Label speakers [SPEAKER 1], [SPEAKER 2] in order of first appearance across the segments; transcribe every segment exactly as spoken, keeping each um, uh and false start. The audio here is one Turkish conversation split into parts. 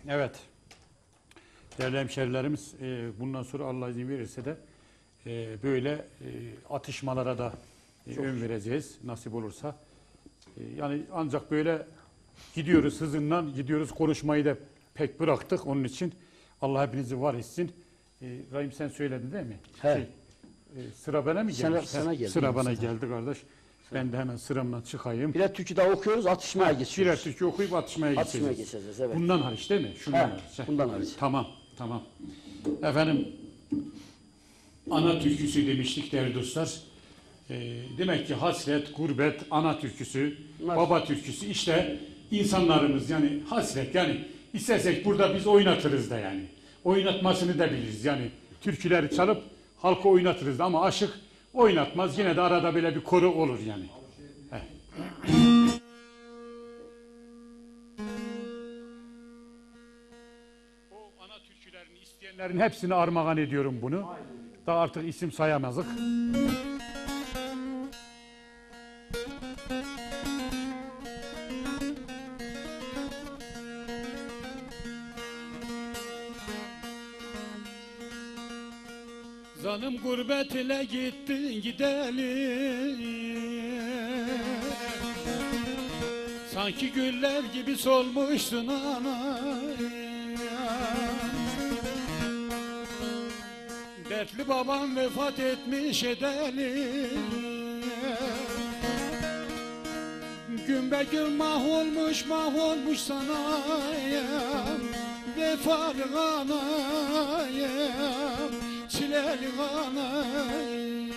[SPEAKER 1] Evet. Değerli hemşerilerimiz, e, bundan sonra Allah izin verirse de e, böyle e, atışmalara da e, ön vereceğiz nasip olursa. E, yani ancak böyle gidiyoruz hızından, gidiyoruz konuşmayı da pek bıraktık. Onun için Allah hepinizi var etsin. E, Rahim sen söyledin değil mi?
[SPEAKER 2] He.
[SPEAKER 1] Şey, e, sıra bana mı geldi?
[SPEAKER 2] Sana, sana geldi.
[SPEAKER 1] Sıra bana
[SPEAKER 2] sana.
[SPEAKER 1] geldi kardeş. Ben de hemen sıramdan çıkayım.
[SPEAKER 2] Birer türkü daha okuyoruz, atışmaya geçiyoruz.
[SPEAKER 1] Birer türkü okuyup atışmaya,
[SPEAKER 2] Atışmaya
[SPEAKER 1] geçeceğiz.
[SPEAKER 2] geçeceğiz, evet.
[SPEAKER 1] Bundan hariç değil mi? Şundan
[SPEAKER 2] He,
[SPEAKER 1] hariç.
[SPEAKER 2] bundan hariç.
[SPEAKER 1] Tamam, tamam. Efendim, ana türküsü demiştik değerli dostlar. Ee, demek ki hasret, gurbet, ana türküsü,
[SPEAKER 2] Bunlar...
[SPEAKER 1] baba türküsü. İşte insanlarımız yani hasret yani istersek burada biz oynatırız da yani. Oynatmasını da biliriz yani. Türküleri çalıp halka oynatırız da ama aşık oynatmaz. Yine de arada böyle bir koru olur yani. Heh. O ana türkülerini isteyenlerin hepsini armağan ediyorum bunu. Daha artık isim sayamazık. Zanım gurbet ile gittin gidelim, sanki güller gibi solmuşsun ana. Dertli babam vefat etmiş edelim, gün be gün mahvolmuş mahvolmuş sana vefalı anayım, çileli anayım.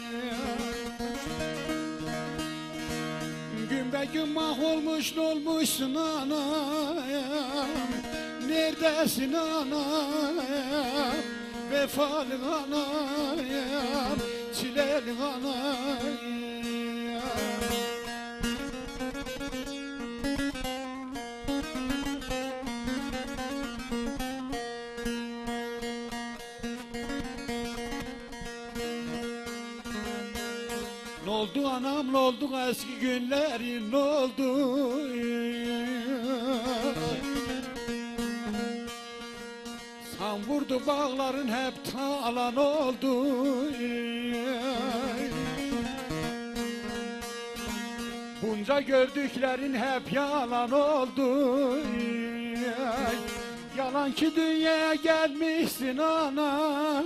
[SPEAKER 1] Gün be gün mahvolmuş olmuşsun anayım, neredesin anayım, vefalı anayım, çileli anayım. Ne oldu anam, ne oldu eski günlerin, ne oldu? San vurdu bağların hep talan oldu. Bunca gördüklerin hep yalan oldu. Yalan ki dünyaya gelmişsin anam,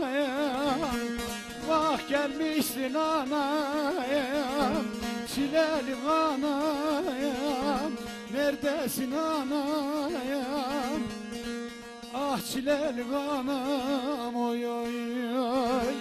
[SPEAKER 1] vah gelmişsin anayım, çileli anayım, neredesin anayım, ah çileli anam, oy oy oy.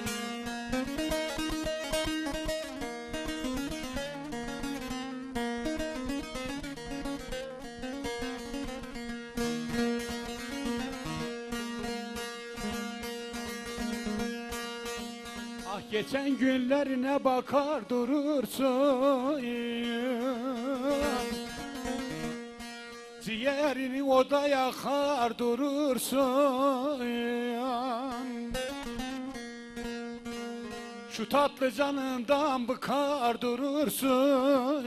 [SPEAKER 1] Geçen günlerine bakar durursun, ciğerini oda yakar durursun. Şu tatlı canından bıkar durursun.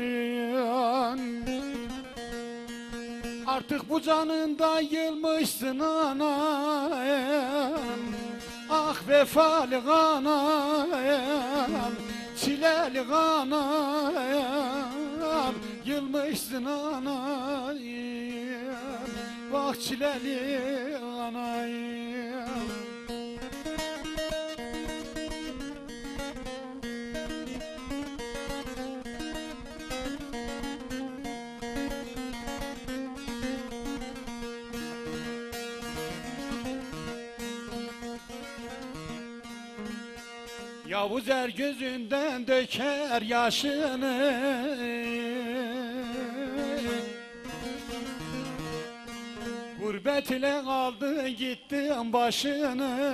[SPEAKER 1] Artık bu canında yılmışsın anam, ah vefalı anam, çileli anam, yılmışsın anam, vah çileli anam. Yavuz er gözünden döker yaşını, gurbet ile aldı gittin başını.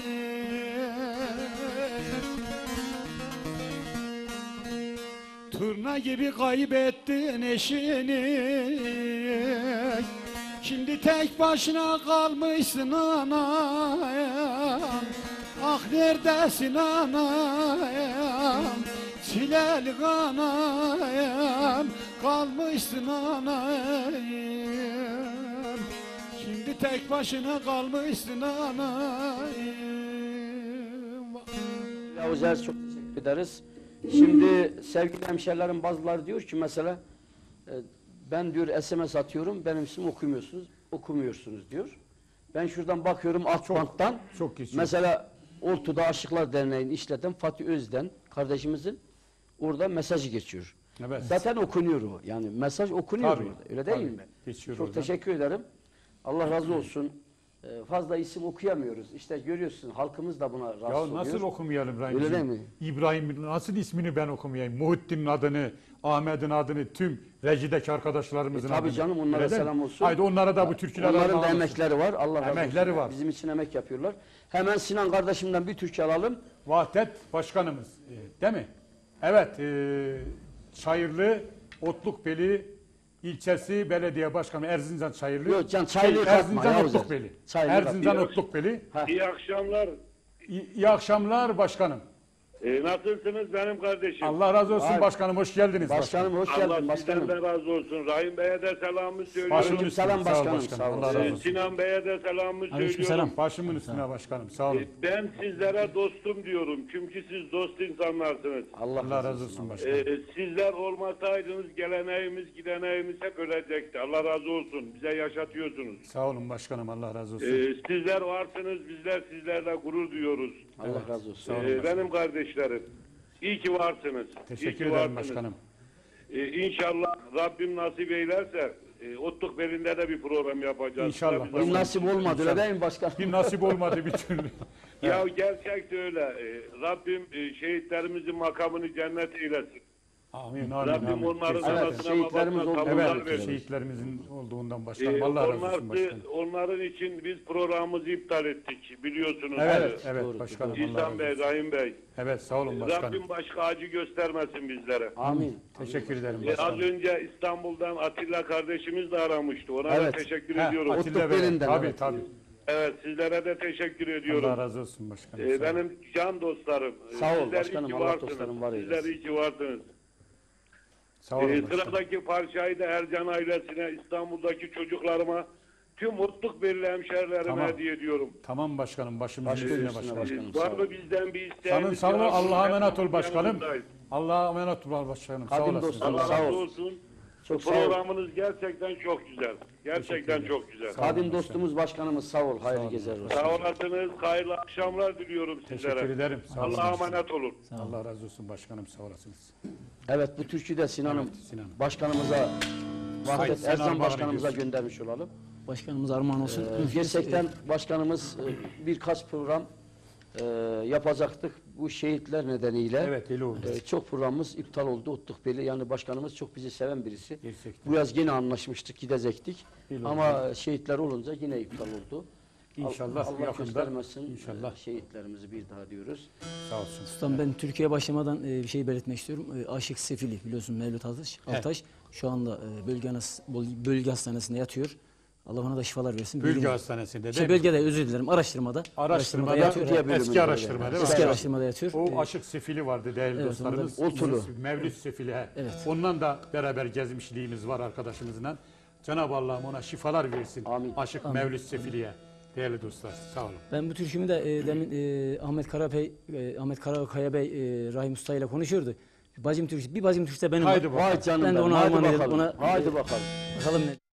[SPEAKER 1] Turna gibi kaybettin eşini, şimdi tek başına kalmışsın anam, ah neredesin anayım, çileli anayım, kalmışsın anayım, şimdi
[SPEAKER 3] tek başına kalmışsın anam.
[SPEAKER 2] Yavuz Er, çok teşekkür ederiz. Şimdi sevgili hemşerilerim bazıları diyor ki mesela e, ben diyor S M S atıyorum, benim ismimi okumuyorsunuz, okumuyorsunuz diyor. Ben şuradan bakıyorum alt banttan.
[SPEAKER 1] çok geçiyor.
[SPEAKER 2] Mesela Oltu'da Aşıklar Derneği'ni işleten Fatih Özden kardeşimizin orada mesajı geçiyor.
[SPEAKER 1] Evet.
[SPEAKER 2] Zaten okunuyor o. Yani mesaj okunuyor
[SPEAKER 1] Tabii,
[SPEAKER 2] orada. Öyle değil
[SPEAKER 1] tabii.
[SPEAKER 2] mi?
[SPEAKER 1] Geçiyor
[SPEAKER 2] Çok
[SPEAKER 1] oradan.
[SPEAKER 2] teşekkür ederim. Allah razı olsun. Ee, fazla isim okuyamıyoruz. İşte görüyorsun halkımız da buna rahatsız
[SPEAKER 1] Ya
[SPEAKER 2] oluyor.
[SPEAKER 1] nasıl okumayalım İbrahim?
[SPEAKER 2] Öyle değil mi?
[SPEAKER 1] İbrahim nasıl ismini ben okumayayım? Muhittin'in adını, Ahmet'in adını, tüm rejideki arkadaşlarımızın
[SPEAKER 2] E, tabii
[SPEAKER 1] adını.
[SPEAKER 2] canım, onlara
[SPEAKER 1] Öyle değil mi?
[SPEAKER 2] selam olsun.
[SPEAKER 1] Haydi onlara da bu türküler
[SPEAKER 2] Onların da
[SPEAKER 1] armağan olsun.
[SPEAKER 2] emekleri var. Allah razı olsun.
[SPEAKER 1] Emekleri var.
[SPEAKER 2] Bizim için emek yapıyorlar. Hemen Sinan kardeşimden bir türkü alalım.
[SPEAKER 1] Vahdet Başkanımız e, değil mi? Evet. E, Çayırlı Otlukbeli ilçesi belediye başkanı Erzincan Çayırlı.
[SPEAKER 2] Yok can Çaylı'yı katma.
[SPEAKER 1] Erzincan
[SPEAKER 2] Yavuz Er.
[SPEAKER 1] Otlukbeli.
[SPEAKER 2] Çaylı'yı
[SPEAKER 1] Erzincan
[SPEAKER 2] katma.
[SPEAKER 1] Otlukbeli.
[SPEAKER 2] Ha.
[SPEAKER 4] İyi akşamlar.
[SPEAKER 1] İyi, iyi akşamlar başkanım.
[SPEAKER 4] Ee, nasılsınız benim kardeşim?
[SPEAKER 1] Allah razı olsun
[SPEAKER 2] Ay.
[SPEAKER 1] başkanım. Hoş geldiniz.
[SPEAKER 2] Başkanım hoş
[SPEAKER 4] Allah
[SPEAKER 2] geldin başkanım.
[SPEAKER 4] sizden de razı olsun. Rahim Bey'e de selamımı söylüyorum.
[SPEAKER 1] Başımın
[SPEAKER 2] Aleyküm
[SPEAKER 1] üstüne.
[SPEAKER 2] selam
[SPEAKER 1] Sağ ol
[SPEAKER 2] başkanım,
[SPEAKER 1] başkanım.
[SPEAKER 2] sağ ol.
[SPEAKER 1] Allah razı
[SPEAKER 4] Ee,
[SPEAKER 1] olsun.
[SPEAKER 4] Sinan Bey'e de selamımı
[SPEAKER 5] Aleyküm
[SPEAKER 4] söylüyorum.
[SPEAKER 5] selam.
[SPEAKER 1] Başımın üstüne başkanım. Sağ olun.
[SPEAKER 4] Ee, Ben sizlere dostum diyorum. Çünkü siz dost insanlarsınız.
[SPEAKER 2] Allah,
[SPEAKER 1] Allah razı olsun başkanım.
[SPEAKER 4] Ee, sizler olmasaydınız geleneğimiz, gideneğimiz hep ölecekti. Allah razı olsun. Bize yaşatıyorsunuz.
[SPEAKER 1] Sağ olun başkanım. Allah razı olsun.
[SPEAKER 4] Ee, sizler varsınız. Bizler sizlerle gurur duyuyoruz.
[SPEAKER 2] Allah razı olsun.
[SPEAKER 1] Sağ olun
[SPEAKER 4] Ee,
[SPEAKER 1] başkanım.
[SPEAKER 4] benim kardeşlerim. İyi ki varsınız. İyi
[SPEAKER 1] Teşekkür
[SPEAKER 4] ki
[SPEAKER 1] ederim
[SPEAKER 4] varsınız.
[SPEAKER 1] başkanım.
[SPEAKER 4] Ee, İnşallah Rabbim nasip eylerse e, Otluk Beli'nde de bir program yapacağız.
[SPEAKER 1] İnşallah.
[SPEAKER 4] Tabii
[SPEAKER 2] Bir
[SPEAKER 4] zaman-
[SPEAKER 2] nasip olmadı öyle değil mi başkanım?
[SPEAKER 1] Bir nasip olmadı bir türlü.
[SPEAKER 4] Ya gerçekten öyle. Ee, Rabbim e, şehitlerimizin makamını cennet eylesin.
[SPEAKER 1] Amin. Amin.
[SPEAKER 4] Rabbim
[SPEAKER 1] amin.
[SPEAKER 4] onların
[SPEAKER 1] Kesinlikle.
[SPEAKER 2] Evet,
[SPEAKER 4] anasına
[SPEAKER 2] şehitlerimiz
[SPEAKER 4] babasına
[SPEAKER 2] oldu.
[SPEAKER 4] sabırlar
[SPEAKER 1] Evet,
[SPEAKER 4] versin.
[SPEAKER 1] şehitlerimizin olduğundan
[SPEAKER 4] Ee,
[SPEAKER 1] başkanım. Allah razı
[SPEAKER 4] onlar,
[SPEAKER 1] olsun başkanım.
[SPEAKER 4] onların için biz programımızı iptal ettik biliyorsunuz.
[SPEAKER 1] Evet, evet
[SPEAKER 2] doğru,
[SPEAKER 1] başkanım. Allah
[SPEAKER 4] İhsan
[SPEAKER 1] razı
[SPEAKER 4] Bey,
[SPEAKER 1] olsun.
[SPEAKER 4] Rahim Bey.
[SPEAKER 1] Evet, sağ olun başkanım.
[SPEAKER 4] Rabbim başka acı göstermesin bizlere.
[SPEAKER 2] Amin.
[SPEAKER 1] Teşekkür ederim
[SPEAKER 4] Ee, az
[SPEAKER 1] başkanım.
[SPEAKER 4] önce İstanbul'dan Atilla kardeşimiz de aramıştı. Ona
[SPEAKER 2] Evet.
[SPEAKER 4] da teşekkür
[SPEAKER 1] Ha,
[SPEAKER 4] ediyorum.
[SPEAKER 1] Atilla
[SPEAKER 2] Otluk
[SPEAKER 1] Bey,
[SPEAKER 2] Beli'nden,
[SPEAKER 1] Tabii
[SPEAKER 2] evet.
[SPEAKER 1] tabii.
[SPEAKER 4] Evet, sizlere de teşekkür ediyorum.
[SPEAKER 1] Allah razı olsun başkanım.
[SPEAKER 4] Ee,
[SPEAKER 1] sağ olun.
[SPEAKER 4] benim can dostlarım. Ee,
[SPEAKER 2] Sağ ol
[SPEAKER 4] sizler
[SPEAKER 2] başkanım,
[SPEAKER 4] iyi ki
[SPEAKER 2] Allah
[SPEAKER 4] varsınız.
[SPEAKER 2] dostlarım var eylesin.
[SPEAKER 4] Sizler iyi ki varsınız.
[SPEAKER 1] Sağ olun
[SPEAKER 4] Ee,
[SPEAKER 1] başkanım.
[SPEAKER 4] sıradaki parçayı da Ercan ailesine, İstanbul'daki çocuklarıma, tüm mutluluk belli hemşerilerime
[SPEAKER 1] Tamam.
[SPEAKER 4] hediye ediyorum.
[SPEAKER 1] Tamam başkanım. Başımızın
[SPEAKER 2] Başka
[SPEAKER 1] üstüne
[SPEAKER 2] üstüne
[SPEAKER 1] başkanım.
[SPEAKER 2] başkanım.
[SPEAKER 4] Ee,
[SPEAKER 2] sağ
[SPEAKER 4] var
[SPEAKER 2] ol.
[SPEAKER 4] mı bizden bir
[SPEAKER 1] Sanın
[SPEAKER 4] isteğiniz?
[SPEAKER 1] sağ olun.
[SPEAKER 4] Ya,
[SPEAKER 1] Allah'a
[SPEAKER 4] hep
[SPEAKER 1] emanet ol başkanım.
[SPEAKER 4] yanınızdayız.
[SPEAKER 1] Allah'a emanet ol başkanım. Sağ
[SPEAKER 2] Kadim
[SPEAKER 1] olasın.
[SPEAKER 2] dostum,
[SPEAKER 4] Allah
[SPEAKER 2] sağ
[SPEAKER 4] razı
[SPEAKER 2] ol.
[SPEAKER 4] olsun.
[SPEAKER 2] Çok sağ ol.
[SPEAKER 4] Programınız gerçekten çok güzel. Gerçekten
[SPEAKER 1] ederim.
[SPEAKER 4] çok güzel.
[SPEAKER 1] Sağ olun
[SPEAKER 2] Kadim
[SPEAKER 1] başkanım.
[SPEAKER 2] dostumuz başkanımız sağ ol. Hayırlı
[SPEAKER 1] olun
[SPEAKER 2] gezer olsun.
[SPEAKER 4] Sağ olasınız. Hayırlı akşamlar diliyorum sizlere.
[SPEAKER 1] Teşekkür ederim. Sağ olun.
[SPEAKER 4] Allah'a emanet olun.
[SPEAKER 1] Allah razı olsun başkanım. Sağ olasınız.
[SPEAKER 2] Evet bu türküyü de Sinan'ım
[SPEAKER 1] Evet, Sinan.
[SPEAKER 2] başkanımıza
[SPEAKER 1] Haydi,
[SPEAKER 2] Vahdet
[SPEAKER 1] Sinan
[SPEAKER 2] Erzan
[SPEAKER 1] armağan
[SPEAKER 2] başkanımıza
[SPEAKER 1] ediyorsun.
[SPEAKER 2] göndermiş olalım.
[SPEAKER 5] Başkanımız armağan olsun.
[SPEAKER 2] Ee, gerçekten başkanımız e, birkaç program e, yapacaktık bu şehitler nedeniyle.
[SPEAKER 1] Evet, eli oldu.
[SPEAKER 2] E, çok programımız iptal oldu. Otlukbeli yani başkanımız çok bizi seven birisi.
[SPEAKER 1] Gerçekten.
[SPEAKER 2] Bu yaz yine anlaşmıştık, gidecektik.
[SPEAKER 1] İyi
[SPEAKER 2] Ama şehitler olunca yine iptal oldu.
[SPEAKER 1] İnşallah
[SPEAKER 2] Allah
[SPEAKER 1] yakında,
[SPEAKER 2] göstermesin
[SPEAKER 1] inşallah.
[SPEAKER 2] e, şehitlerimizi bir daha diyoruz.
[SPEAKER 1] Sağ olsun.
[SPEAKER 5] Ustam ben Türkiye'ye başlamadan e, bir şey belirtmek istiyorum. E, Aşık Sefili biliyorsun Mevlüt Altaş. Altaş şu anda e, bölge, hanas- bölge hastanesinde yatıyor. Allah ona da şifalar versin.
[SPEAKER 1] Bölge
[SPEAKER 5] Bölüm-
[SPEAKER 1] hastanesinde değil
[SPEAKER 5] Şey,
[SPEAKER 1] mi?
[SPEAKER 5] bölgede özür dilerim araştırmada.
[SPEAKER 1] Araştırmada,
[SPEAKER 5] yatıyor.
[SPEAKER 2] Türkiye bölümünde
[SPEAKER 1] eski
[SPEAKER 2] öyle.
[SPEAKER 1] araştırma değil mi?
[SPEAKER 5] Eski
[SPEAKER 1] Aşağı-
[SPEAKER 5] araştırmada yatıyor.
[SPEAKER 1] O
[SPEAKER 5] E,
[SPEAKER 1] aşık sefili vardı değerli
[SPEAKER 5] Evet,
[SPEAKER 1] dostlarımız.
[SPEAKER 2] ondan- Oltulu.
[SPEAKER 1] Mevlüt sefili. He.
[SPEAKER 5] Evet.
[SPEAKER 1] Ondan da beraber gezmişliğimiz var arkadaşımızla. Cenab-ı Allah'ım ona şifalar versin.
[SPEAKER 2] Amin.
[SPEAKER 1] Aşık Mevlüt sefiliye. Değerli dostlar sağ olun.
[SPEAKER 5] Ben bu türkümü de e, demin e, Ahmet Karabey, e, Ahmet Karakaya Bey, e, Rahim Usta ile konuşuyordu. Bacım türküsü, bir bacım türküsü de benim
[SPEAKER 1] Haydi
[SPEAKER 5] var.
[SPEAKER 1] bakalım.
[SPEAKER 2] Vay canım
[SPEAKER 5] Ben de
[SPEAKER 2] benim,
[SPEAKER 5] onu
[SPEAKER 2] haydi
[SPEAKER 5] armağan ederim,
[SPEAKER 2] bakalım.
[SPEAKER 5] ona-
[SPEAKER 2] haydi bakalım.
[SPEAKER 5] Bakalım ne?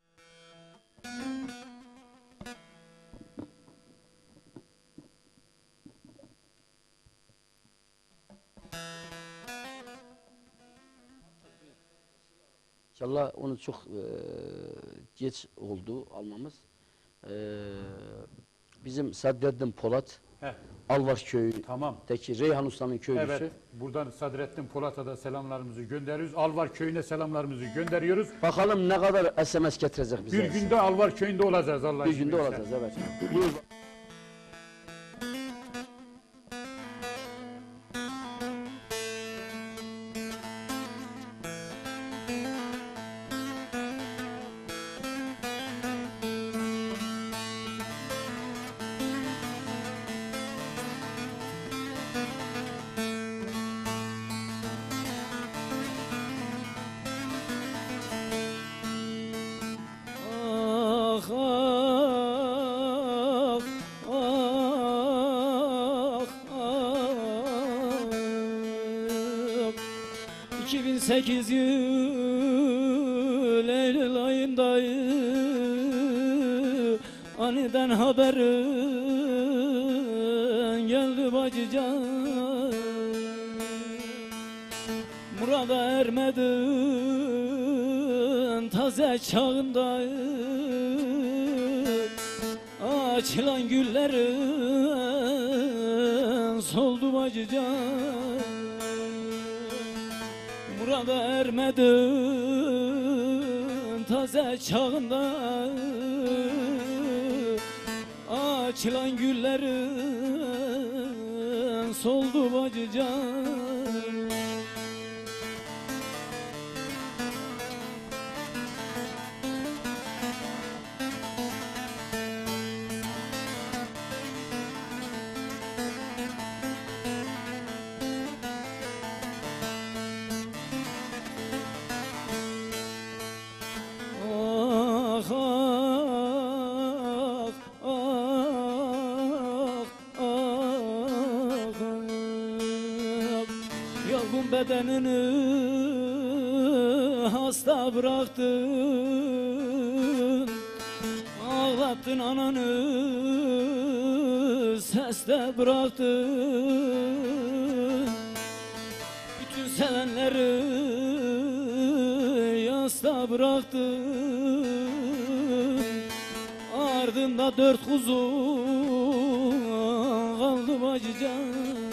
[SPEAKER 2] İnşallah onu çok e, geç oldu almamız. E, bizim Sadreddin Polat,
[SPEAKER 1] He,
[SPEAKER 2] Alvar Köyü'ndeki
[SPEAKER 1] tamam.
[SPEAKER 2] Reyhan Usta'nın köylüsü.
[SPEAKER 1] Evet. Buradan Sadrettin Polat'a da selamlarımızı gönderiyoruz. Alvar köyüne selamlarımızı gönderiyoruz.
[SPEAKER 2] Bakalım ne kadar S M S getirecek bize.
[SPEAKER 1] Bir günde Alvar köyünde olacağız Allah
[SPEAKER 2] Bir
[SPEAKER 1] izin
[SPEAKER 2] günde
[SPEAKER 1] verirse.
[SPEAKER 2] olacağız evet. Buyur.
[SPEAKER 5] Ah, ah,
[SPEAKER 3] iki bin sekiz yıl Eylül ayındayım, aniden haberin geldi bacıcan. Murada ermedin taze çağındayım, açılan güllerin soldu bacıcan. Murada ermedin taze çağında, açılan güllerin soldu bacıcan. Bedenini hasta bıraktın, ağlattın ananı, seste bıraktın. Bütün sevenleri yasta bıraktın, ardında dört kuzu kaldı bacıcan.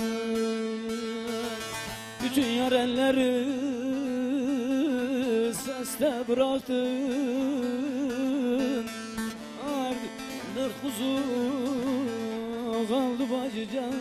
[SPEAKER 3] Bütün yarenleri seste bıraktın, ardında kuzu kaldı bacıcan.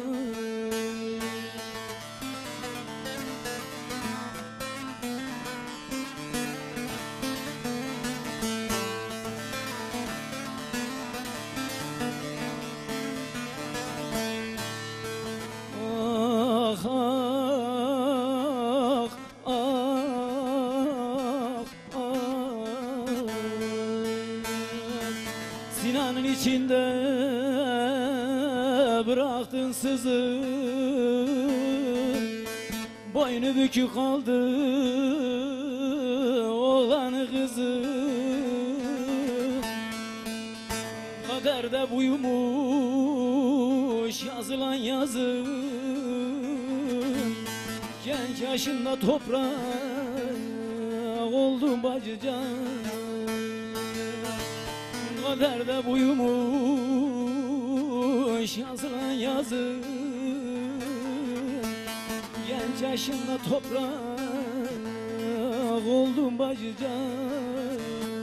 [SPEAKER 3] Sinanın içinde bıraktın sızın, boynu bükük kaldı oğlanı kızın. Kaderde buymuş yazılan yazın, genç yaşında toprak oldum bacıcan. Kaderde buymuş yazılan yazın, genç yaşında toprak oldum bacıcan.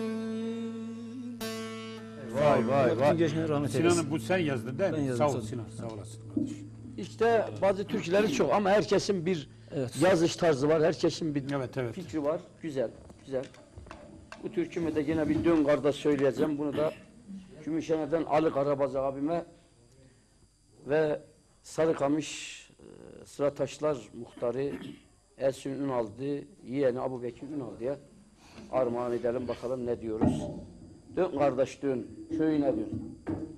[SPEAKER 2] Vay vay
[SPEAKER 5] Bütün
[SPEAKER 2] vay.
[SPEAKER 5] geçmişine rahmet eylesin.
[SPEAKER 1] Sinan'ım bu sen yazdın değil mi?
[SPEAKER 5] Ben yazdım,
[SPEAKER 1] Sağ ol
[SPEAKER 5] sağ ol.
[SPEAKER 1] Sinan, sağ olasın kardeşim.
[SPEAKER 2] İşte bazı türküleri çok ama herkesin bir
[SPEAKER 5] Evet.
[SPEAKER 2] yazış tarzı var, herkesin bir
[SPEAKER 1] Evet, evet.
[SPEAKER 2] fikri var. Güzel, güzel. Bu türkümü de yine bir dön kardeş söyleyeceğim. Bunu da Gümüşhane'den Ali Karabaz abime ve Sarıkamış e, Sırataşlar muhtarı Ersun Ünal'dı, yeğeni Abu Bekir Ünal'dıya armağan edelim, bakalım ne diyoruz. Dön kardeş dön, köyüne dön.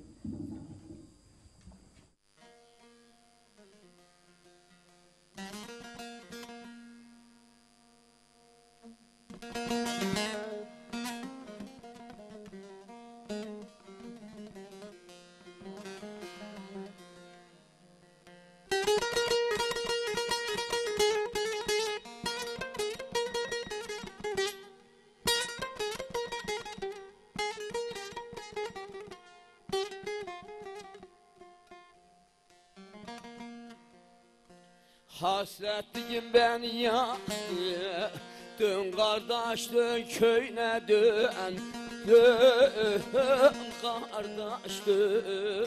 [SPEAKER 6] Hasretliğim beni yaktı, dön kardeş dön köyüne dön, dön kardeş dön,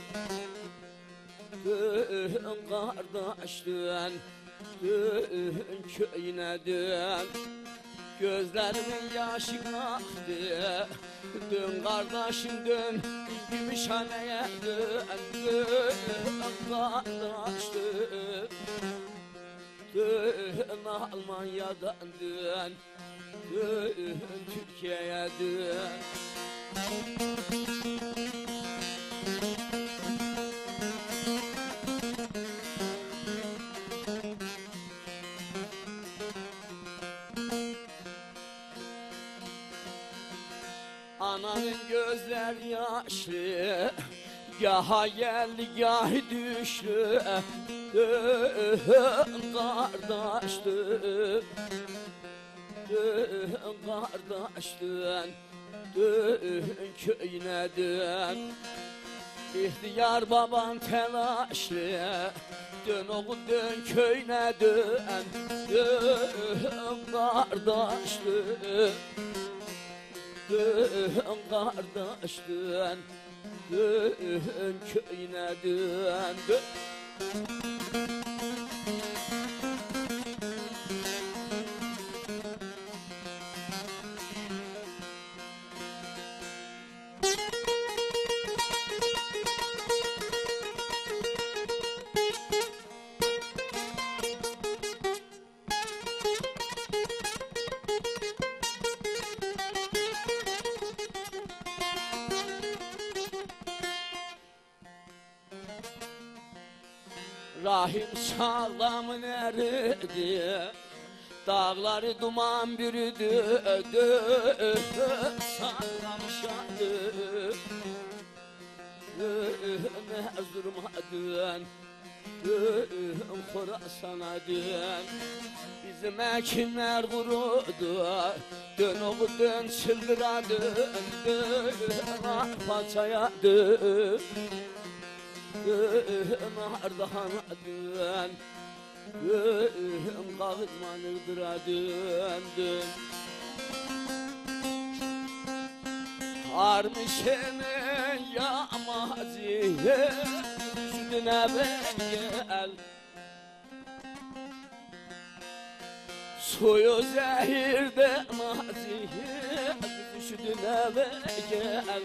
[SPEAKER 6] dön kardeş dön, dön köyüne dön. Gözlerimin yaşı aktı, dön kardeşim dön, Gümüşhane'ye dön, dön kardeş dön. Dön Almanya'dan dön, dön Türkiye'ye dön. babanın gözler yaşlı, gaha geldi gah düştü, dön kardeştim, dön kardeştim, dön köyüne dön. İhtiyar baban telaşlı, dön oğul dön köyüne dön, dön kardeştim, dön kardeştim, dön köyüne dön, dön. Rahim sağlam nerede? Dağları duman bürüdü, sağlam şadı, Erzurum'a dön, Khorasan'a dön. Bizim ekinler kurudu, dön oğul dön çıldıra dön, dön Arpaçaya dön, dön Ardahan'a dön, dön Kağıtmanırdıra dön, dön. Armışını yamazı, sütüne gel. Suyu zehirde mazi, sütüne gel.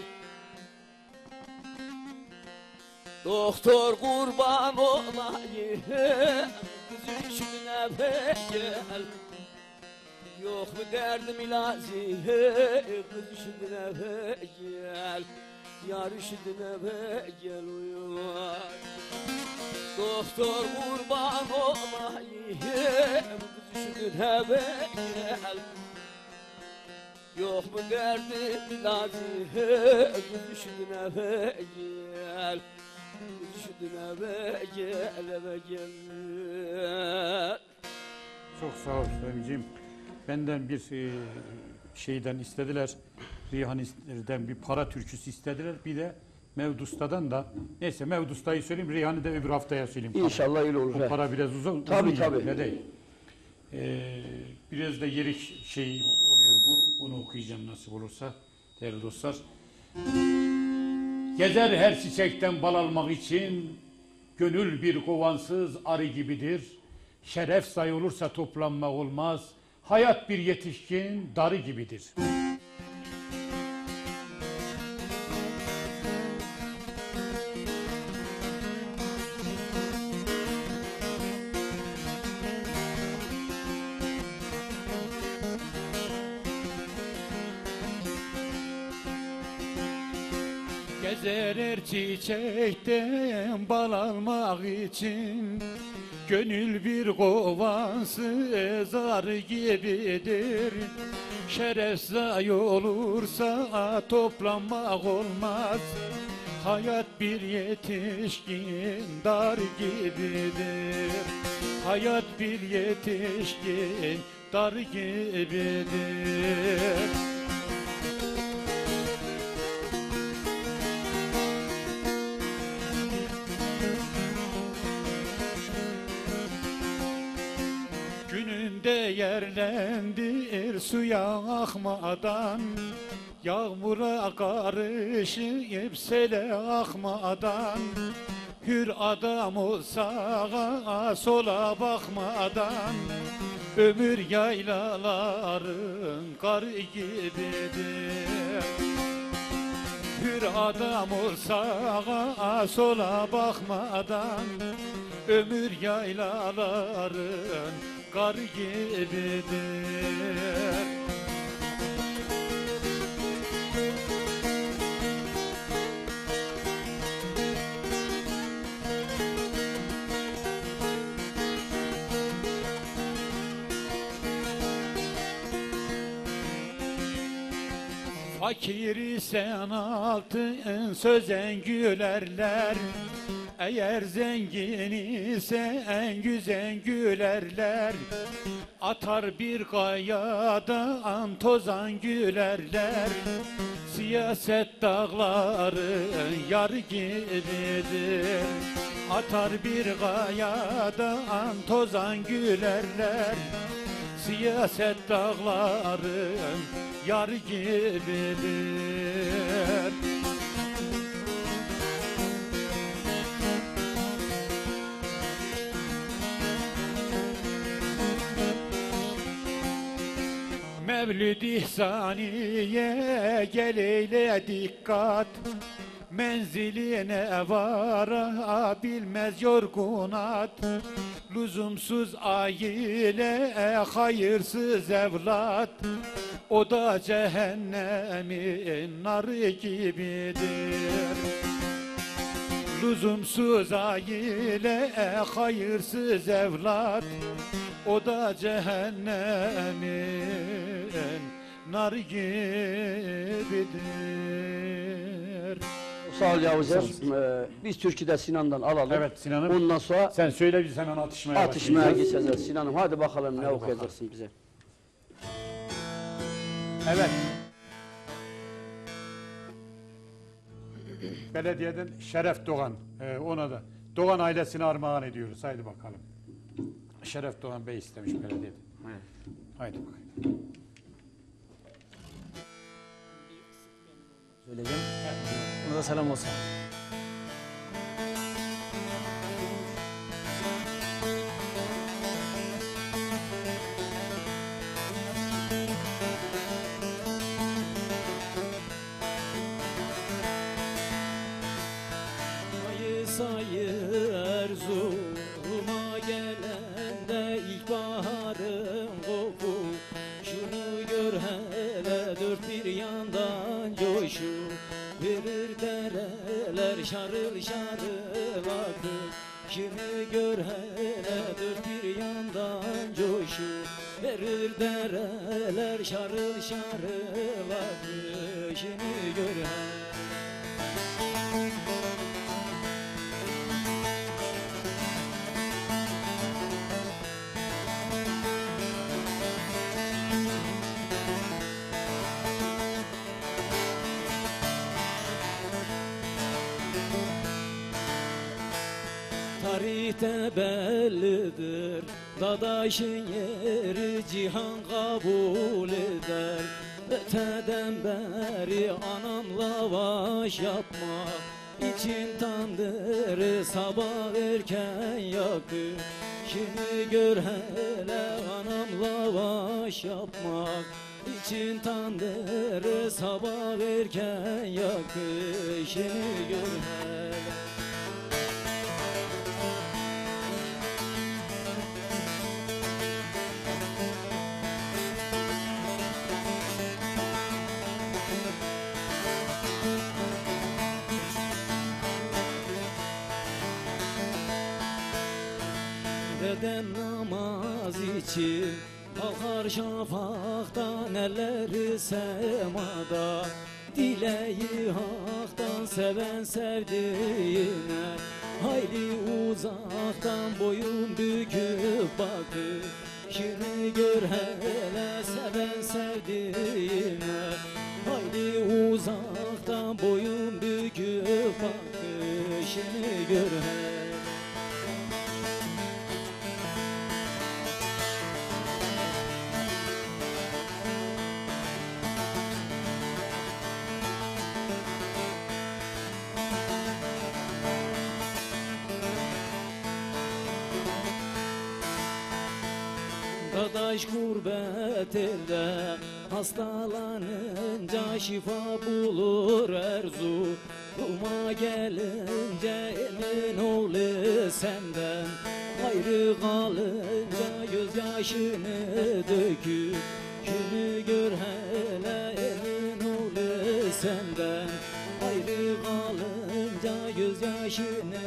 [SPEAKER 6] Doktor kurban olayım, kızın sütüne gel. Yok mu derdim ilacı, kız üşüdüne gel. Yar üşüdüne gel uyuma. Doktor kurban olayım, kız üşüdüne gel. Yok mu derdim ilacı, kız üşüdüne gel. Kız üşüdüne gel, eve gel.
[SPEAKER 1] Çok sağ ol Fehmi'ciğim. Benden bir e, şeyden istediler, Reyhan'dan bir para türküsü istediler. Bir de Mevdusta'dan da, neyse Mevdusta'yı söyleyeyim, Reyhan'ı da öbür haftaya söyleyeyim.
[SPEAKER 2] İnşallah öyle olur.
[SPEAKER 1] O para biraz uzun,
[SPEAKER 2] Tabii,
[SPEAKER 1] uzun
[SPEAKER 2] tabii.
[SPEAKER 1] yani, ne değil. Ee, biraz da yerik şey oluyor bu, onu okuyacağım nasip olursa değerli dostlar. Gezer her çiçekten bal almak için, gönül bir kovansız arı gibidir. Şeref sayılırsa toplanmak olmaz, hayat bir yetişkin darı gibidir.
[SPEAKER 3] Gezer her çiçekten bal almak için, gönül bir kovansız arı gibidir. Şeref zayi olursa toplanmak olmaz, hayat bir yetişkin dar gibidir. Hayat bir yetişkin dar gibidir. Gününde yerlendir suya akmadan, yağmura karışıp sele akmadan. Hür adam ol sağa sola bakmadan, ömür yaylaların kar gibidir. Hür adam ol sağa sola bakmadan, ömür yaylaların kar gibidir. Fakiri sen altın sözen gülerler. Eğer zengin ise en güzel gülerler. Atar bir kayadan tozan gülerler. Siyaset dağları yar gibidir. Atar bir kayadan tozan gülerler. Siyaset dağları yar gibidir. Mevlid İhsaniye gel eyle dikkat. Menziline varabilmez yorgunat. Lüzumsuz aile hayırsız evlat. O da cehennemin narı gibidir. Lüzumsuz aile hayırsız evlat. O da cehennemin nar gibidir.
[SPEAKER 2] Sağ ol Yavuz'um. Ee, biz türküde Sinan'dan alalım.
[SPEAKER 1] Evet Sinan'ım.
[SPEAKER 2] Ondan sonra
[SPEAKER 1] Sen söyle biz hemen atışmaya
[SPEAKER 2] atışmaya
[SPEAKER 1] başlayacağız.
[SPEAKER 2] geçeceğiz. Sinan'ım hadi bakalım ne
[SPEAKER 1] Hadi
[SPEAKER 2] okuyacaksın bize.
[SPEAKER 1] Evet. Belediyeden Şeref Doğan, e, ona da Doğan ailesine armağan ediyoruz. Haydi bakalım. Şeref Doğan Bey istemiş belediyeden.
[SPEAKER 2] Evet.
[SPEAKER 1] Haydi bakalım.
[SPEAKER 5] Söyleyeceğim. Ona da selam olsun.
[SPEAKER 6] Sayı sayı Erzurum'a gelende ilkbaharın koku. Şunu gör hele dört bir yandan coşu. Verir dereler şarıl şarıl akır. Şunu gör hele dört bir yandan coşu. Verir dereler şarıl şarıl akır. Şunu gör hele. Tarihte bellidir, dadaşın yeri cihan kabul eder. Öteden beri anamla baş yapmak için tandırı sabah erken yakır. Şimdi gör hele anamla baş yapmak için tandırı sabah erken yakır. Şimdi gör hele. Deden namaz için kalkar şafaktan elleri semada. Dileği haktan seven sevdiğine hayli uzaktan boyun büküp bakır. Şimdi gör hele seven sevdiğine hayli uzaktan boyun büküp bakır. Şimdi gör hele. Dadaş gurbet elde hastalanınca şifa bulur Erzurum'a gelince emin oğlu senden. Ayrı kalınca gözyaşını dökür. Şunu gör hele emin oğlu senden. Ayrı kalınca gözyaşını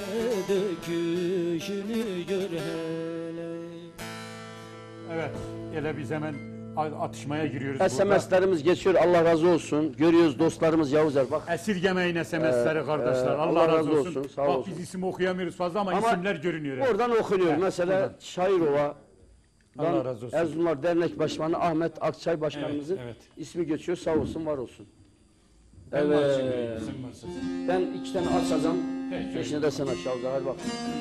[SPEAKER 6] dökür. Şunu gör hele.
[SPEAKER 1] Evet, hele biz hemen atışmaya giriyoruz burada.
[SPEAKER 2] S M S'lerimiz geçiyor, Allah razı olsun. Görüyoruz dostlarımız Yavuzer bak.
[SPEAKER 1] Esirgemeyin S M S'leri
[SPEAKER 2] Ee,
[SPEAKER 1] kardeşler.
[SPEAKER 2] e,
[SPEAKER 1] Allah, razı olsun.
[SPEAKER 2] sağ
[SPEAKER 1] Bak
[SPEAKER 2] olsun.
[SPEAKER 1] biz isim okuyamıyoruz fazla ama,
[SPEAKER 2] Ama
[SPEAKER 1] isimler görünüyor. yani.
[SPEAKER 2] Oradan okunuyor.
[SPEAKER 1] Evet,
[SPEAKER 2] Mesela
[SPEAKER 1] oradan.
[SPEAKER 2] Şairova,
[SPEAKER 1] Allah razı olsun.
[SPEAKER 2] Erzurumlar Dernek Başkanı Ahmet Akçay Başkanımızın
[SPEAKER 1] Evet, evet.
[SPEAKER 2] ismi geçiyor. Sağ olsun, var olsun.
[SPEAKER 1] Ben var
[SPEAKER 2] Evet.
[SPEAKER 1] şimdi, sen varsın.
[SPEAKER 2] Ben iki tane açacağım.
[SPEAKER 1] Peki.
[SPEAKER 2] Beşine de sen aç Yavuzer. Hadi bak.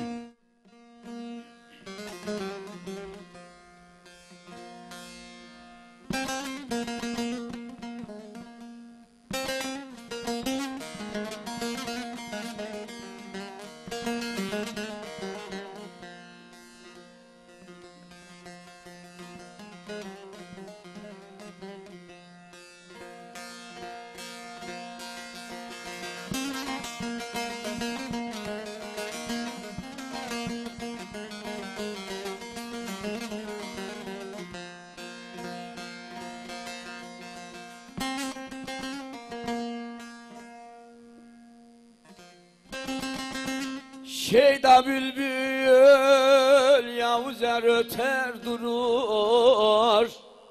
[SPEAKER 6] Şeyda bülbül Yavuzer öter durur,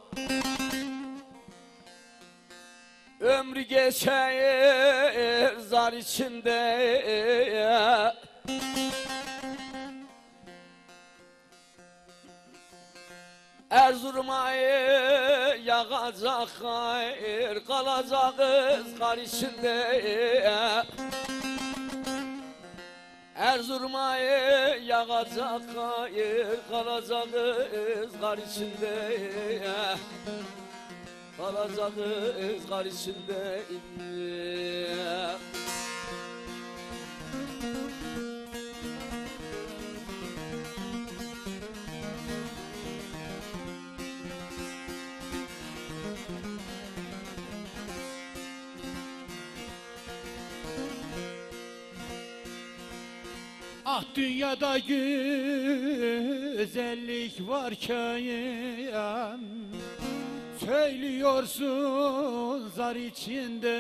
[SPEAKER 6] ömrü geçer zar içinde. Erzurum'a yağacak hayır, kalacağız kar içinde. Erzurum'a yağacak hayır, kalacağız kar içinde. Kalacağız kar içinde.
[SPEAKER 3] Ah dünyada güzellik varken söylüyorsun zar içinde.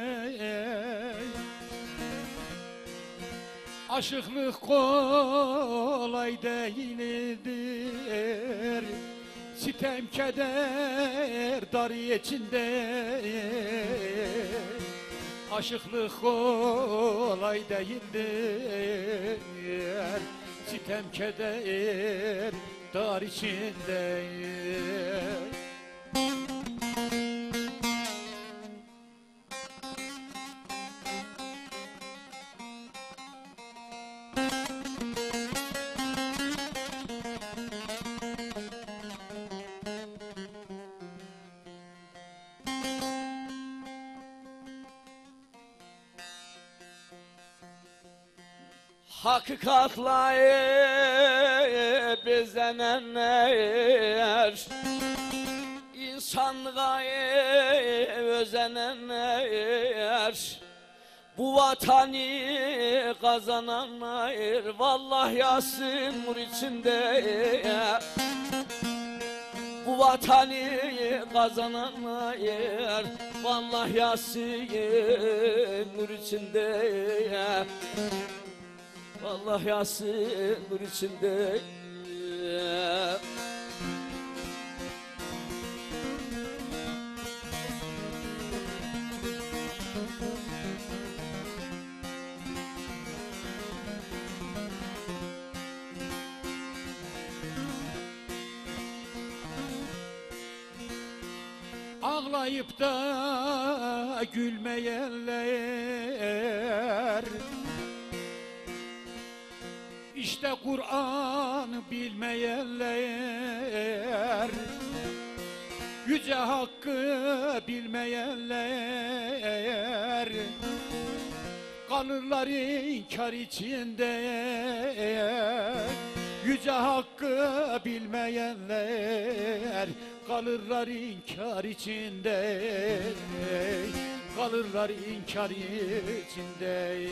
[SPEAKER 3] Aşıklık kolay değildir, sitem keder dar içinde. Aşıklık kolay değildir, sitem keder dar içinde.
[SPEAKER 6] Hakikatla bezenenler, insanlığa özenenler, bu vatanı kazananlar, vallahi yasın nur içinde. Bu vatanı kazananlar, vallahi yasın nur içinde. Allah yasın nur içinde.
[SPEAKER 3] Ağlayıp da gülmeyenler, İşte Kur'an bilmeyenler, yüce hakkı bilmeyenler, kalırlar inkar içinde. Yüce hakkı bilmeyenler kalırlar inkar içinde. Kalırlar inkar içinde.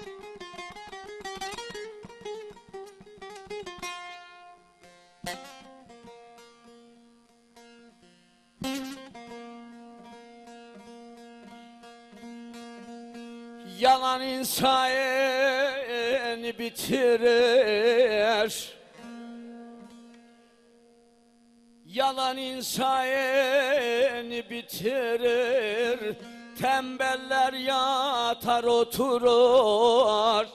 [SPEAKER 6] Thank you. Yalan insanı bitirir. Yalan insanı bitirir. Tembeller yatar oturur.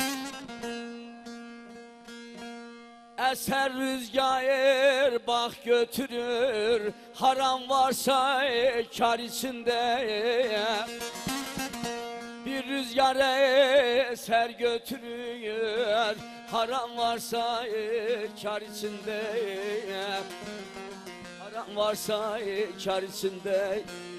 [SPEAKER 6] Eser rüzgar bak götürür. Haram varsa kar içinde. Bir rüzgar eser götürür. Haram varsa kar içinde. Haram varsa kar içinde.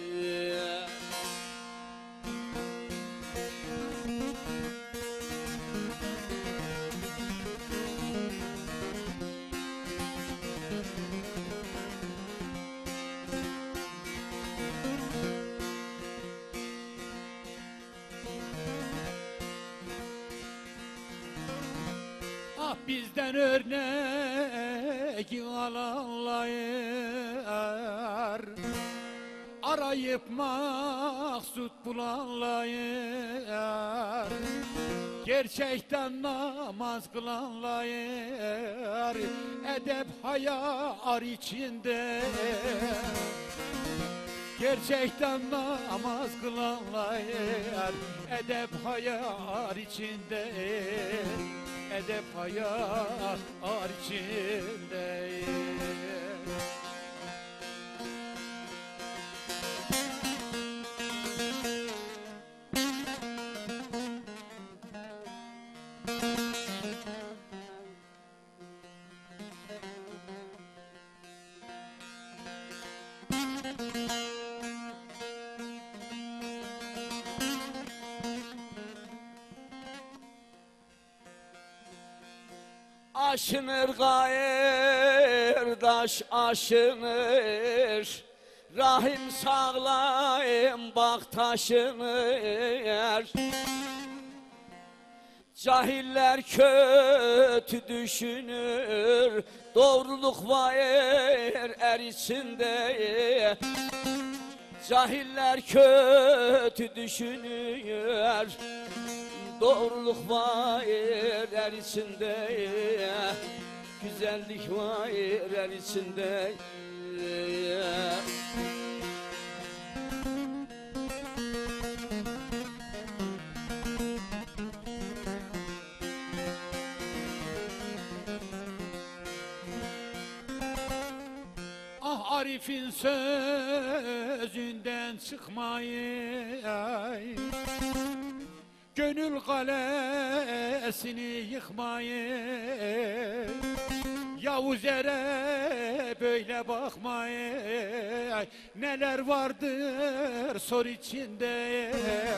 [SPEAKER 3] Ah bizden örnek alanlar, arayıp maksut bulanlar, gerçekten namaz kılanlar, edep hayar içinde. Gerçekten namaz kılanlar, edep hayar içinde. Edep hayar içinde.
[SPEAKER 6] Aşınır gayrı daş aşınır. Rahim sağlayım bak taşınır. Cahiller kötü düşünür. Doğruluk var er içinde. Cahiller kötü düşünür. Doğruluk var er içinde. Güzellik var er içinde.
[SPEAKER 3] Ah Arif'in sözünden çıkmayın, gönül kalesini yıkmayın. Yavuz ere böyle bakmayın, neler vardır sor içinde.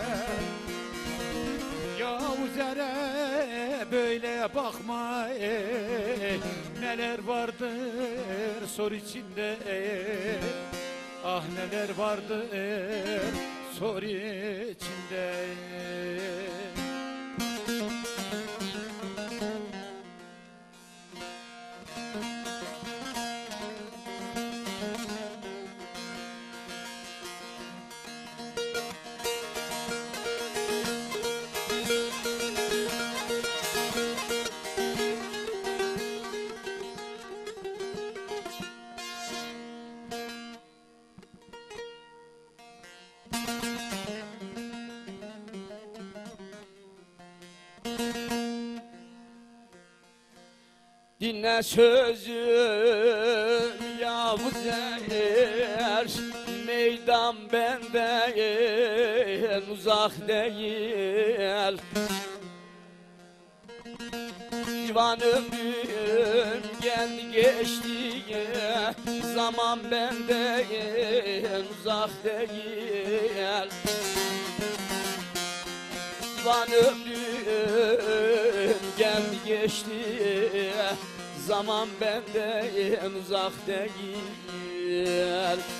[SPEAKER 3] Yavuz ere böyle bakmayın, neler vardır sor içinde. Ah neler vardır sor içinde.
[SPEAKER 6] Dinle sözüm Yavuz er, meydan benden uzak değil. Divan ömrüm geldi geçti, zaman benden uzak değil. Divan ömrüm geldi geçti, zaman benden uzak değil.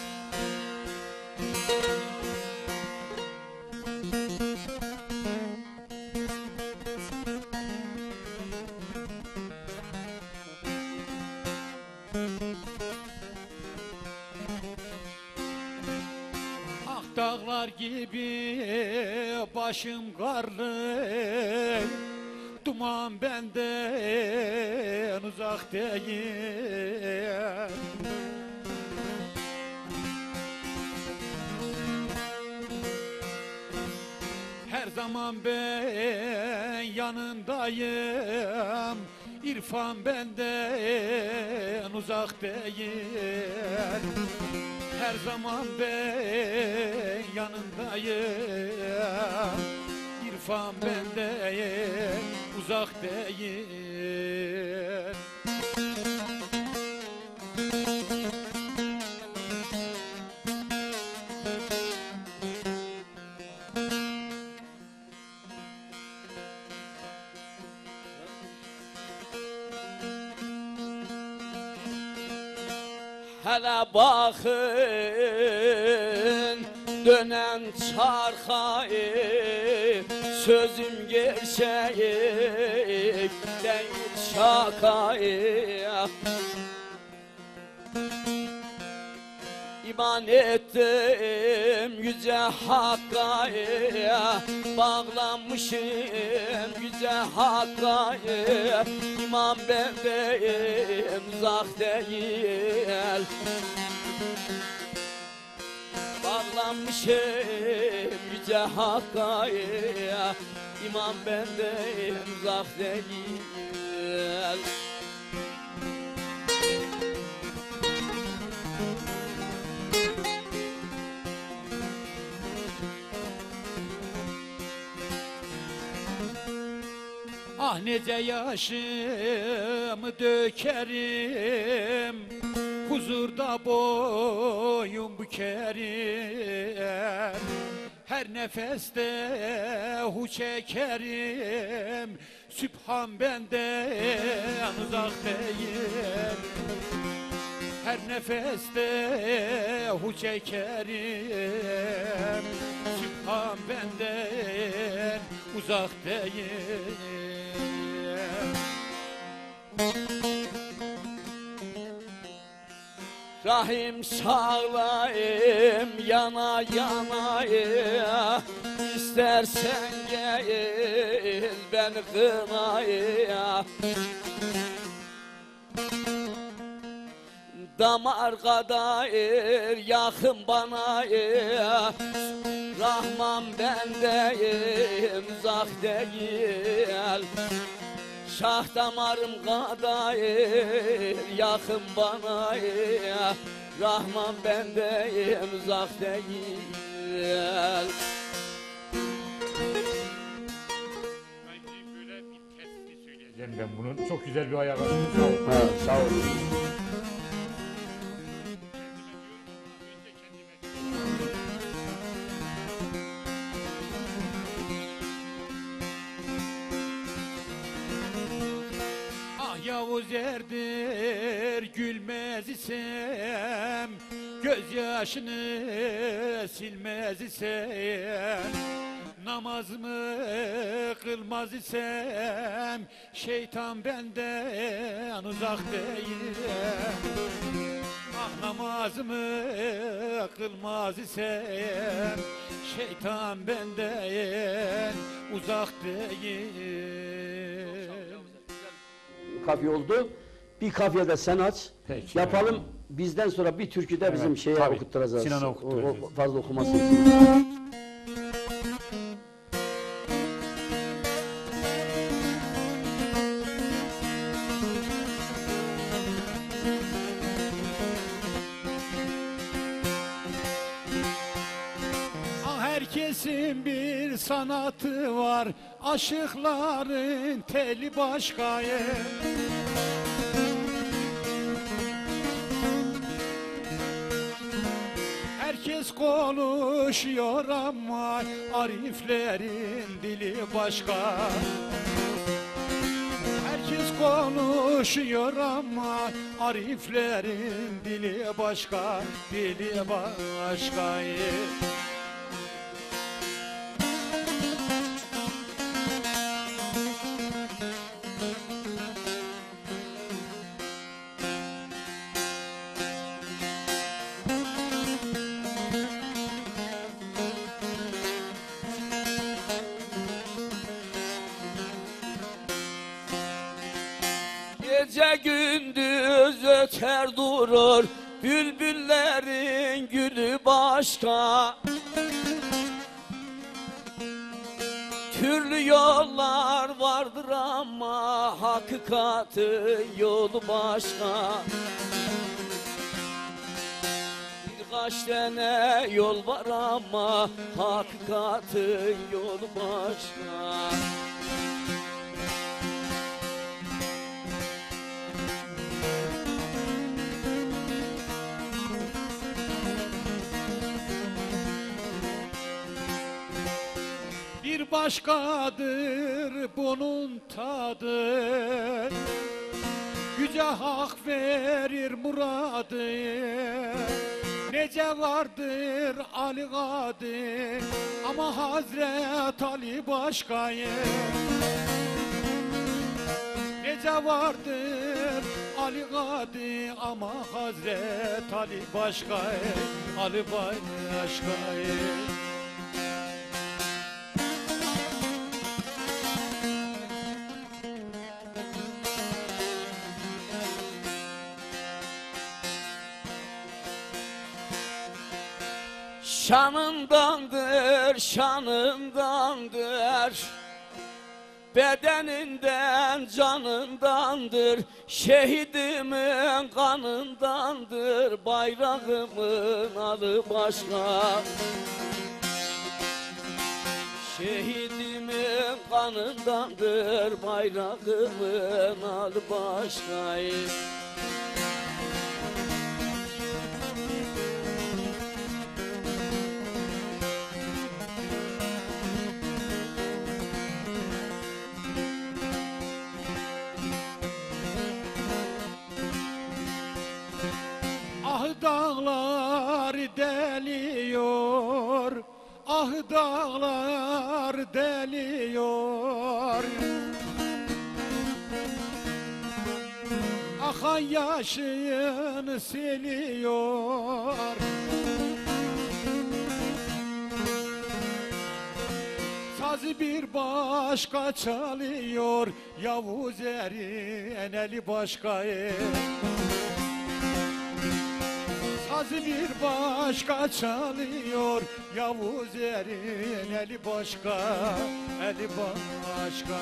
[SPEAKER 3] Dağlar gibi başım karlı, duman benden uzak değil. Her zaman ben yanındayım, İrfan benden uzak değil. Her zaman ben yanındayım, İrfan benden uzak değil.
[SPEAKER 6] Hele bakın dönen çarkayı, sözüm gerçek değil şakayı. İman ettim yüce Hakk'a, bağlanmışım yüce Hakk'a. İman bendeyim uzak değil, bağlanmışım yüce Hakk'a. İman bendeyim uzak değil.
[SPEAKER 3] Ah nece yaşımı dökerim, huzurda boyun bükerim. Her nefeste hu çekerim, Sübhan benden uzak değil. Her nefeste hu çekerim, Sübhan benden uzak değil.
[SPEAKER 6] Rahim sağlayım yana yana, İstersen gel ben kınaya. Damar kadar yakın bana, Rahman bendeyim uzak değil. Şah damarım kadar yakın bana, Rahman bendeyim uzak değil.
[SPEAKER 1] Böyle bir kesiti söyleyeceğim ben bunun. Çok güzel bir ayağı var. Sağ ol.
[SPEAKER 2] Ha, sağ olun.
[SPEAKER 3] Yavuz erdir gülmez isem, gözyaşını silmez isem, namazımı kılmaz isem, şeytan benden uzak değil. Ah namazımı kılmaz isem, şeytan benden uzak değil.
[SPEAKER 2] Kafiye oldu. Bir kafiye de sen aç.
[SPEAKER 1] Peki.
[SPEAKER 2] Yapalım. Bizden sonra bir türkü de bizim
[SPEAKER 1] Evet,
[SPEAKER 2] şeye
[SPEAKER 1] tabii.
[SPEAKER 2] okutturacağız.
[SPEAKER 1] Sinan'a
[SPEAKER 2] O-
[SPEAKER 1] okutturacağız.
[SPEAKER 2] o fazla okuması için.
[SPEAKER 3] Ah herkesin bir sanatı var, aşıkların teli başkayım. Herkes konuşuyor ama ariflerin dili başka. Herkes konuşuyor ama ariflerin dili başka, dili başka.
[SPEAKER 6] Gece gündüz öter durur, bülbüllerin gülü başka. Türlü yollar vardır ama hakikatin yolu başka. Birkaç tane yol var ama hakikatin yolu başka.
[SPEAKER 3] Bir başkadır bunun tadı, Yüce Hak verir muradı. Nece vardır Ali Kadir, ama Hazret Ali başkayı. Nece vardır Ali Kadir, ama Hazret Ali başkayı, Ali başkayı.
[SPEAKER 6] Şanındandır, şanındandır, bedeninden, canındandır, şehidimin kanındandır, bayrağımın adı başka. Şehidimin kanındandır, bayrağımın adı başka.
[SPEAKER 3] Ah dağlar deliyor, ah dağlar deliyor. Akan yaşını siliyor. Sazı bir başka çalıyor, Yavuz Er'in eli başka. Sazı bir başka çalıyor, Yavuz Er'in eli başka, eli başka.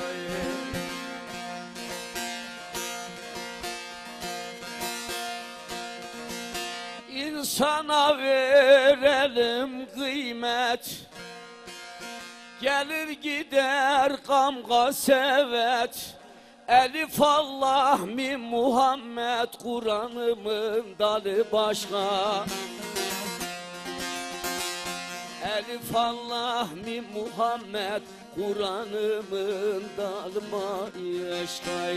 [SPEAKER 6] İnsana verelim kıymet, gelir gider gamga sevet. Elif Allah min Muhammed, Kur'an'ımın dalı başka. Elif Allah min Muhammed, Kur'an'ımın dalı başka.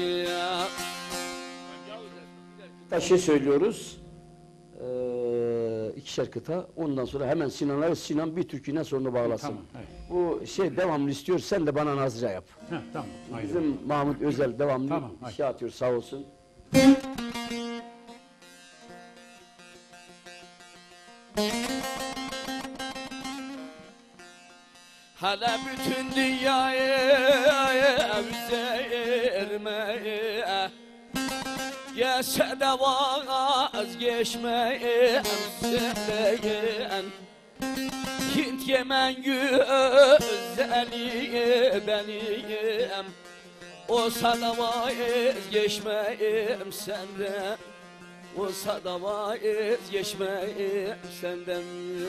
[SPEAKER 2] Bir şey söylüyoruz. Ee, ikişer kıta. Ondan sonra hemen Sinan'a, Sinan bir türküyle sonra bağlasın.
[SPEAKER 1] Tamam, evet.
[SPEAKER 2] Bu şey devamlı istiyor. Sen de bana nazire yap.
[SPEAKER 1] Heh, tamam. Haydi.
[SPEAKER 2] Bizim Mahmut Özel devamlı
[SPEAKER 1] Tamam, haydi.
[SPEAKER 2] şey atıyor, sağ olsun.
[SPEAKER 6] Hala bütün dünyayı üzerime gelse de vazgeçmeyem senden. Hint Yemen güzeli benim, olsa da vazgeçmeyem senden. Olsa da vazgeçmeyem senden.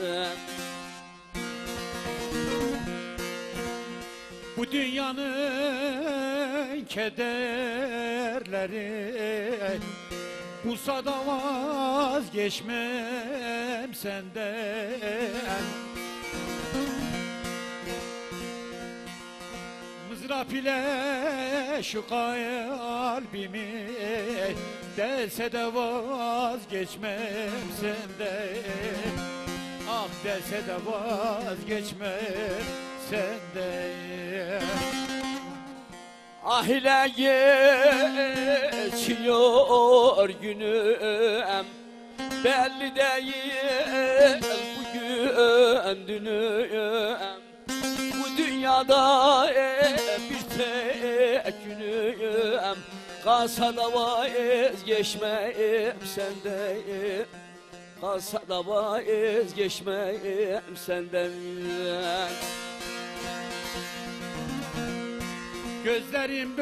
[SPEAKER 3] Bu dünyanın kederleri, bulsa da vazgeçmem senden. Mızrap ile şu kalbimi delse de vazgeçmem senden. Ah delse de vazgeçmem senden.
[SPEAKER 6] Ah ile geçiyor günüm, belli değil bugün dünüm. Bu dünyada bir tek günüm, Kasada vazgeçmeyim senden, kasada vazgeçmeyim senden.
[SPEAKER 3] Gözlerim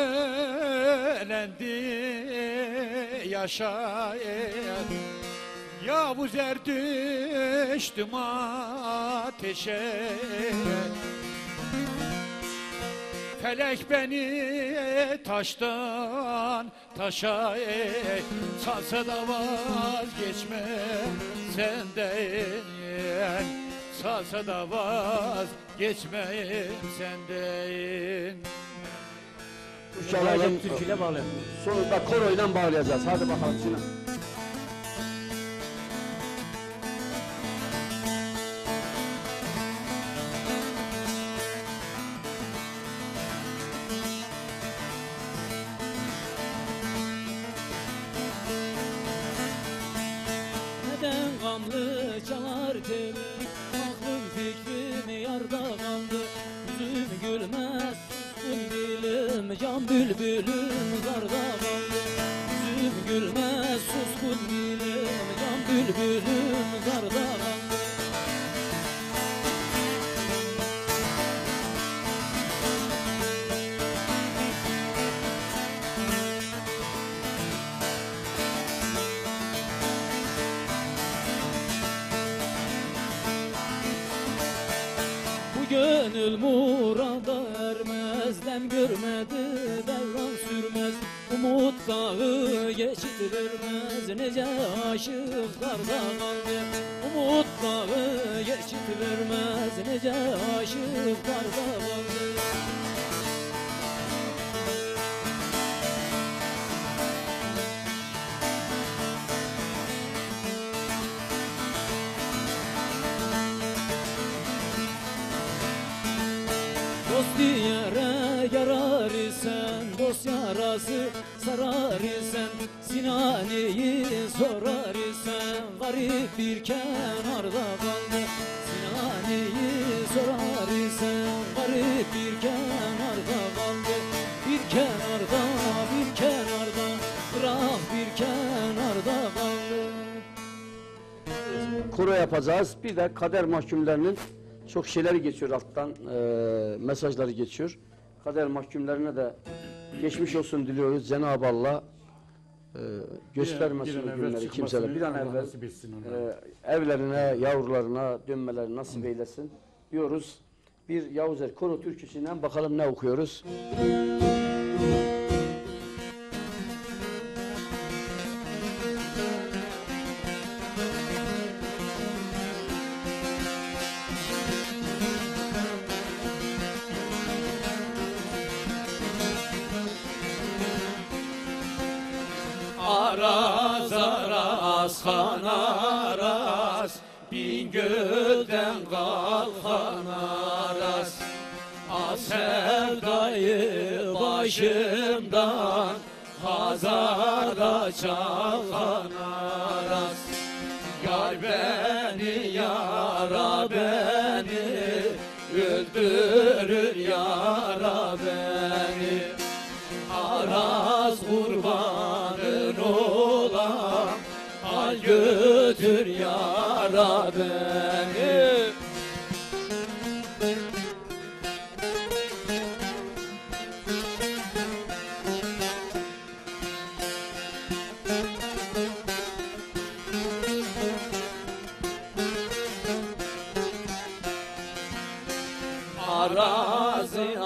[SPEAKER 3] bölendi yaşayın, Yavuz er düştüm ateşe. Felek beni taştan taşa ey, salsa da vazgeçmem senden, salsa da vazgeçmem senden.
[SPEAKER 2] Çalalım.
[SPEAKER 5] Türküyle bağlı.
[SPEAKER 2] Sonunda koroyla bağlayacağız. Hadi bakalım Sinan.
[SPEAKER 5] Neden gamlı çalar telim, aklım fikrim yarda kaldı. Yüzüm gülmez, suskun dilim, can bülbülüm zarda kaldı. Yüzüm gülmez, suskun dilim, can bülbülüm zarda kaldı. Gönül murada ermez, dem görmedi devran sürmez. Umut dağı geçit vermez, nece aşıklarda kaldı. Umut dağı geçit vermez, nece aşıklarda kaldı. Dost yere yarar isen, dost yarası sarar isen, Sinani'yi sorar isen, garip bir kenarda kaldı. Sinani'yi sorar isen, garip bir kenarda kaldı. Bir kenarda, bir kenarda, bırak bir kenarda kaldı.
[SPEAKER 2] Koro yapacağız. Bir de kader mahkumlarının çok şeyleri geçiyor alttan, e, mesajları geçiyor. Kader mahkumlarına da geçmiş olsun diliyoruz. Cenab-ı Allah e, göstermesin
[SPEAKER 1] Bir an
[SPEAKER 2] o
[SPEAKER 1] evvel
[SPEAKER 2] günleri
[SPEAKER 1] çıkmasını
[SPEAKER 2] kimselere. Bir an
[SPEAKER 1] Allah
[SPEAKER 2] evvel
[SPEAKER 1] nasip etsin onlara.
[SPEAKER 2] e, evlerine, yavrularına dönmeleri nasip eylesin diyoruz. Bir Yavuzer koro türküsüyle bakalım ne okuyoruz.
[SPEAKER 6] Araz araz han araz, bin gölden kalkan araz. A sevdayı başımdan, hazarda çalkan araz. Yar beni, yara beni, öldürür yara beni. Araz kurbanın olam, al götür yara beni. Arazı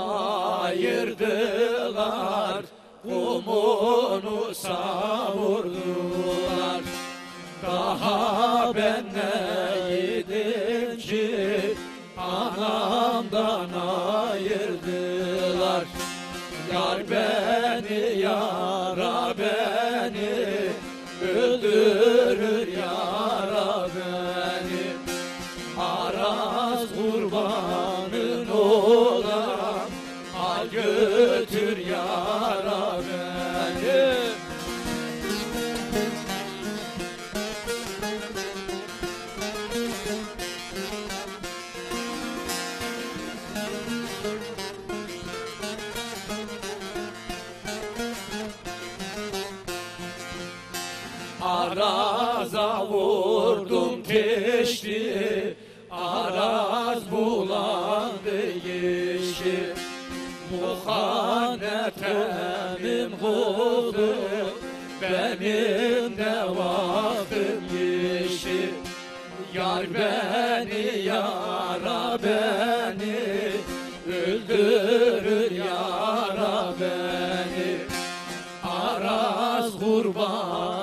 [SPEAKER 6] ayırdılar, kumunu savurdular. Daha ben neydim ki anamdan ayırdılar. Yar beni, yara beni, öldürür yara beni. Araz kurbanın olam, al götür yara beni. Araza vurdum teşti, araz bulandı yeşil. Muhannetemim kudu, benim de vaktim yeşil. Yar beni, yara beni, öldürür yara beni. Araz kurban